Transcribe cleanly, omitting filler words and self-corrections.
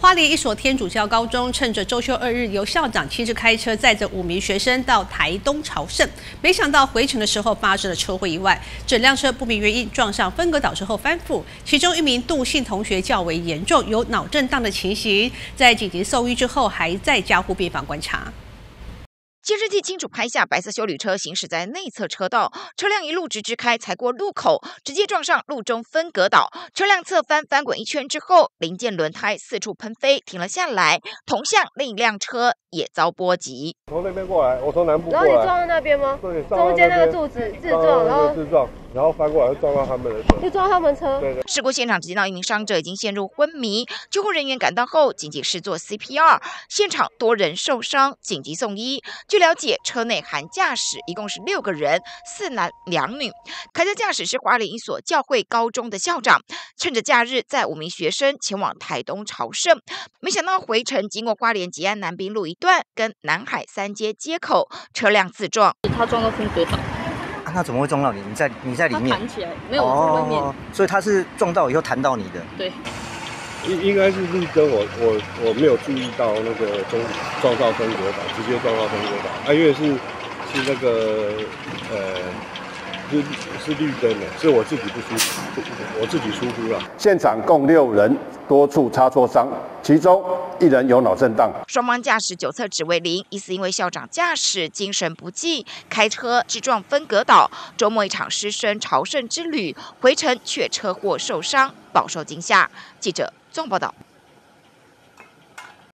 花莲一所天主教高中趁着周休2日，由校长亲自开车载着5名学生到台东朝圣，没想到回程的时候发生了车祸意外，整辆车不明原因撞上分隔岛之后翻覆，其中一名杜姓同学较为严重，有脑震荡的情形，在紧急送医之后，还在加护病房观察。 监视器清楚拍下白色休旅车行驶在内侧车道，车辆一路直开，才过路口，直接撞上路中分隔岛。车辆侧翻滚一圈之后，零件轮胎四处喷飞，停了下来。同向另一辆车也遭波及。 从那边过来，我从南部过来。 然后你撞到那边吗？ 对， 中间那个柱子自撞， 然后翻过来就撞到他们的车。 就撞到他们车。 对。 事故现场只见到一名伤者已经陷入昏迷，救护人员赶到后紧急施作 CPR， 现场多人受伤，紧急送医。 据了解，车内含驾驶，一共是6个人，4男2女。开车驾驶是花莲一所教会高中的校长，趁着假日载5名学生前往台东朝圣，没想到回程经过花莲吉安南滨路一段跟南海3街街口，车辆自撞。 他撞到分隔岛。 那怎么会撞到你？你在里面弹起来，没有我在外面。 所以他是撞到以后弹到你的。 对。 应该是绿灯，我没有注意到那个撞到分隔岛，直接撞到分隔岛。因为是那个是绿灯的，是我自己不舒服，我自己疏忽了。现场共6人，多处擦挫伤，其中1人有脑震荡。 双方驾驶9测值为0，疑似因为校长驾驶精神不济，开车直撞分隔岛。周末一场师生朝圣之旅，回程却车祸受伤，饱受惊吓。记者综合报道。